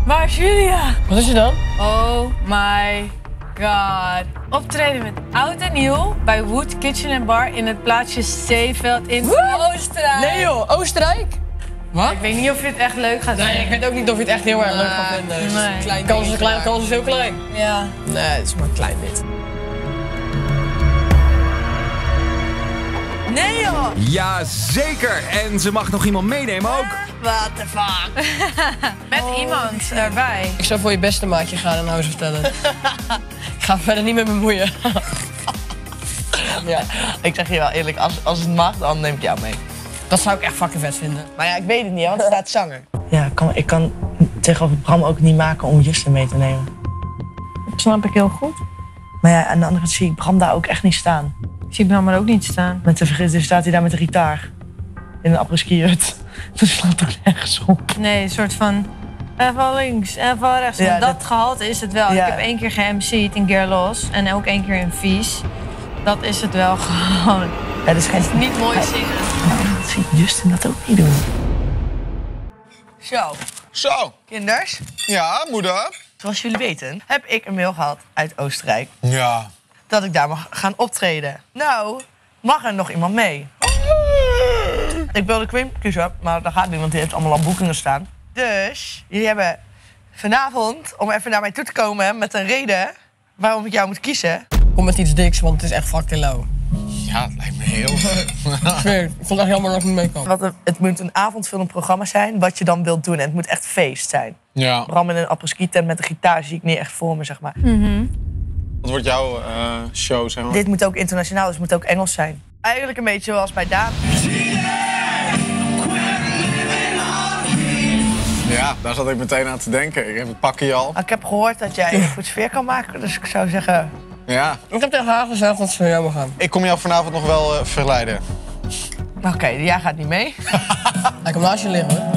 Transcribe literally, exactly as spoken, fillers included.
Waar is Julia? Wat is er dan? Oh my god. Optreden met Oud en Nieuw bij Wood Kitchen and Bar in het plaatsje Zeeveld in Oostenrijk. Nee joh, Oostenrijk? Wat? Ik weet niet of je het echt leuk gaat vinden. Nee, ik weet ook niet of je het echt heel erg leuk gaat vinden. Dus Nee. klein kans is klein, kans is heel klein. Ja. Nee, het is maar klein dit. Nee joh. Jazeker! En ze mag nog iemand meenemen ook. What the fuck? Met iemand erbij. Ik zou voor je beste maatje gaan en nou eens vertellen. Ik ga verder niet met me bemoeien. Ja, ik zeg je wel eerlijk, als, als het mag, dan neem ik jou mee. Dat zou ik echt fucking vet vinden. Maar ja, ik weet het niet, want er staat zanger. Ja, ik kan, ik kan tegenover Bram ook niet maken om Justin mee te nemen. Dat snap ik heel goed. Maar ja, aan de andere kant zie ik Bram daar ook echt niet staan. Ik zie Bram maar ook niet staan. Met de vergis staat hij daar met de gitaar. In een apres-ski-hut. Dat slaat toch nergens op. Nee, een soort van even links, even rechts. Ja, dat dat- gehalte is het wel. Ja. Ik heb één keer ge-emceed in Gerlos en ook één keer in Vies. Dat is het wel gewoon. Ja, dat is geen... Niet mooi zingen. Dat ziet Justin dat ook niet doen. Zo, Zo. kinders. Ja, moeder. Zoals jullie weten heb ik een mail gehad uit Oostenrijk. Ja. Dat ik daar mag gaan optreden. Nou, mag er nog iemand mee? Ik wilde Queen kiezen, maar daar gaat niet, want die heeft allemaal al boekingen staan. Dus jullie hebben vanavond, om even naar mij toe te komen met een reden waarom ik jou moet kiezen. Kom met iets diks, want het is echt fucking lauw. Ja, het lijkt me heel vet. Zweer, ik vond het echt jammer dat ik niet mee kan. Want het- het moet een avondvullend programma zijn, wat je dan wilt doen. En het moet echt feest zijn. Ja. Bram in een apres-ski tent met een gitaar zie ik niet echt voor me, zeg maar. Wat wordt jouw eh, show, zeg maar? Dit moet ook internationaal, dus het moet ook Engels zijn. Eigenlijk een beetje zoals bij Daan. Ja, daar zat ik meteen aan te denken. Ik heb het pakje al. Ik heb gehoord dat jij een goed sfeer kan maken, dus ik zou zeggen... Ja. Ik heb tegen haar gezegd dat ze voor jou mag gaan. Ik kom jou vanavond nog wel eh, verleiden. Oké, jij gaat niet mee. Hij komt naast je liggen hoor.